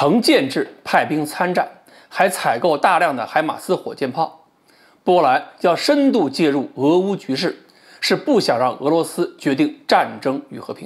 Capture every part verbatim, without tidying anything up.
成建制派兵参战，还采购大量的海马斯火箭炮。波兰要深度介入俄乌局势，是不想让俄罗斯决定战争与和平。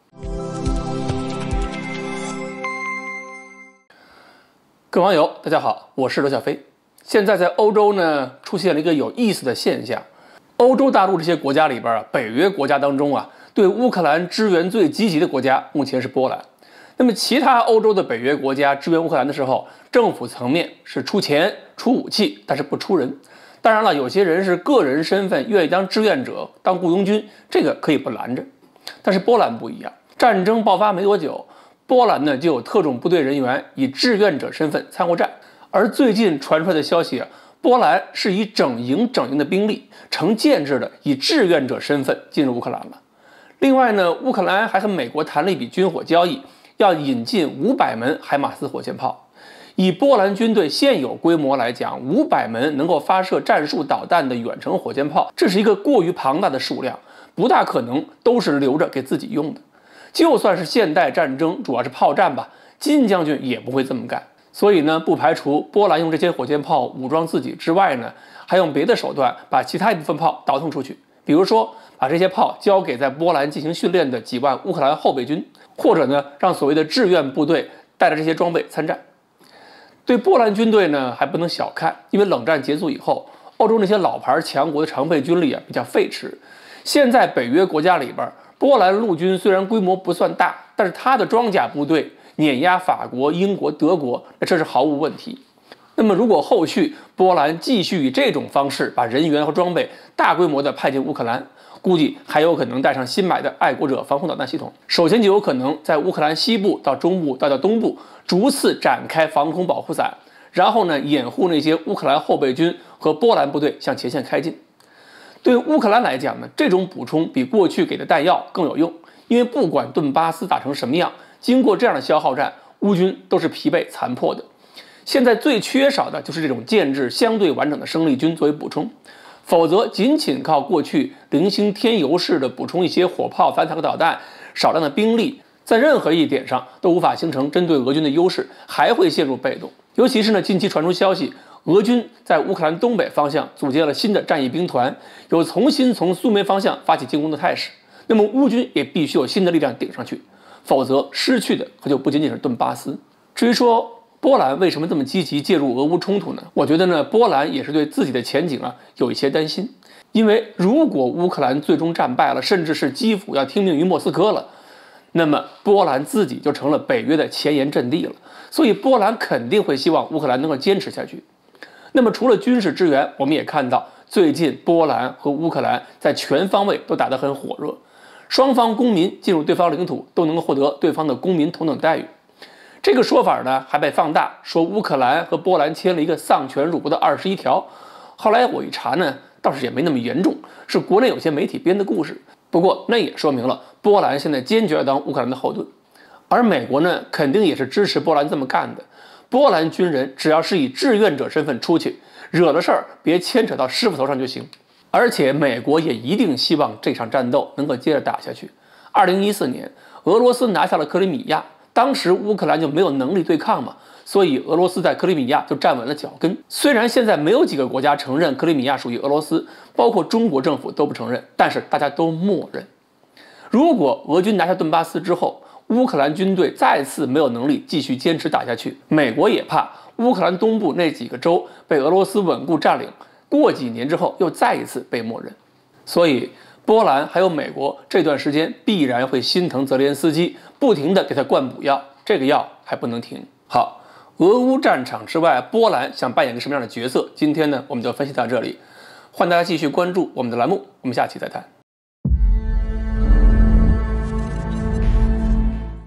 各位网友，大家好，我是罗小飞。现在在欧洲呢，出现了一个有意思的现象。欧洲大陆这些国家里边啊，北约国家当中啊，对乌克兰支援最积极的国家目前是波兰。那么其他欧洲的北约国家支援乌克兰的时候，政府层面是出钱出武器，但是不出人。当然了，有些人是个人身份愿意当志愿者、当雇佣军，这个可以不拦着。但是波兰不一样，战争爆发没多久，波兰呢就有特种部队人员以志愿者身份参过战。而最近传出来的消息啊，波兰是以整营整营的兵力，成建制的以志愿者身份进入乌克兰了。另外呢，乌克兰还和美国谈了一笔军火交易，要引进五百门海马斯火箭炮。以波兰军队现有规模来讲，五百门能够发射战术导弹的远程火箭炮，这是一个过于庞大的数量，不大可能都是留着给自己用的。就算是现代战争，主要是炮战吧，金将军也不会这么干。所以呢，不排除波兰用这些火箭炮武装自己之外呢，还用别的手段把其他一部分炮倒腾出去，比如说把这些炮交给在波兰进行训练的几万乌克兰后备军，或者呢，让所谓的志愿部队带着这些装备参战。对波兰军队呢，还不能小看，因为冷战结束以后，欧洲那些老牌强国的常备军力啊比较废弛。现在北约国家里边，波兰陆军虽然规模不算大，但是它的装甲部队碾压法国、英国、德国，那这是毫无问题。那么，如果后续波兰继续以这种方式把人员和装备大规模的派进乌克兰，估计还有可能带上新买的爱国者防空导弹系统。首先就有可能在乌克兰西部到中部到到东部逐次展开防空保护伞，然后呢掩护那些乌克兰后备军和波兰部队向前线开进。对乌克兰来讲呢，这种补充比过去给的弹药更有用，因为不管顿巴斯打成什么样，经过这样的消耗战，乌军都是疲惫残破的。现在最缺少的就是这种建制相对完整的生力军作为补充，否则仅仅靠过去零星添油式的补充一些火炮、反坦克导弹、少量的兵力，在任何一点上都无法形成针对俄军的优势，还会陷入被动。尤其是呢，近期传出消息，俄军在乌克兰东北方向组建了新的战役兵团，有重新从苏梅方向发起进攻的态势。那么乌军也必须有新的力量顶上去，否则失去的可就不仅仅是顿巴斯。至于说波兰为什么这么积极介入俄乌冲突呢？我觉得呢，波兰也是对自己的前景啊有一些担心。因为如果乌克兰最终战败了，甚至是基辅要听命于莫斯科了，那么波兰自己就成了北约的前沿阵地了。所以波兰肯定会希望乌克兰能够坚持下去。那么除了军事支援，我们也看到最近波兰和乌克兰在全方位都打得很火热，双方公民进入对方领土都能够获得对方的公民同等待遇。这个说法呢还被放大，说乌克兰和波兰签了一个丧权辱国的二十一条。后来我一查呢，倒是也没那么严重，是国内有些媒体编的故事。不过那也说明了波兰现在坚决要当乌克兰的后盾，而美国呢肯定也是支持波兰这么干的。波兰军人只要是以志愿者身份出去，惹了事儿别牵扯到师傅头上就行。而且美国也一定希望这场战斗能够接着打下去。二零一四年，俄罗斯拿下了克里米亚。当时乌克兰就没有能力对抗嘛，所以俄罗斯在克里米亚就站稳了脚跟。虽然现在没有几个国家承认克里米亚属于俄罗斯，包括中国政府都不承认，但是大家都默认。如果俄军拿下顿巴斯之后，乌克兰军队再次没有能力继续坚持打下去，美国也怕乌克兰东部那几个州被俄罗斯稳固占领，过几年之后又再一次被默认。所以波兰还有美国这段时间必然会心疼泽连斯基，不停地给他灌补药，这个药还不能停。好，俄乌战场之外，波兰想扮演个什么样的角色？今天呢，我们就分析到这里，欢迎大家继续关注我们的栏目，我们下期再谈。